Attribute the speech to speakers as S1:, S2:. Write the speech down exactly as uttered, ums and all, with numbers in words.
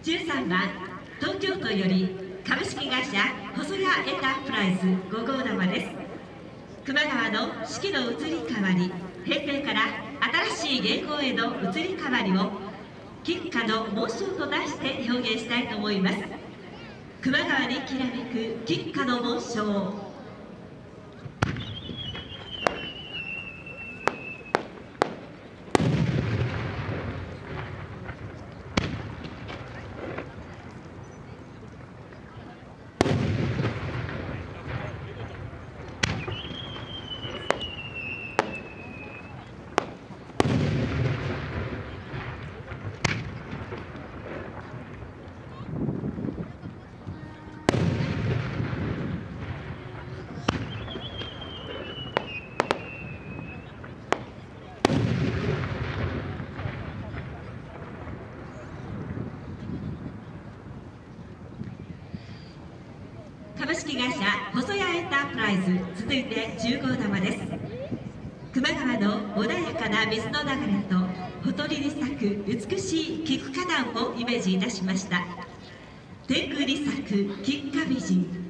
S1: じゅうさんばん東京都より株式会社細谷エンタープライズご号玉です。球磨川の四季の移り変わり、平成から新しい元号への移り変わりを菊花の紋章と題して表現したいと思います。球磨川にきらめく菊花の紋章。株式会社細谷エンタープライズ、続いてじゅう号玉です。球磨川の穏やかな水の流れとほとりに咲く美しい菊花壇をイメージいたしました。天空に咲く菊花美人。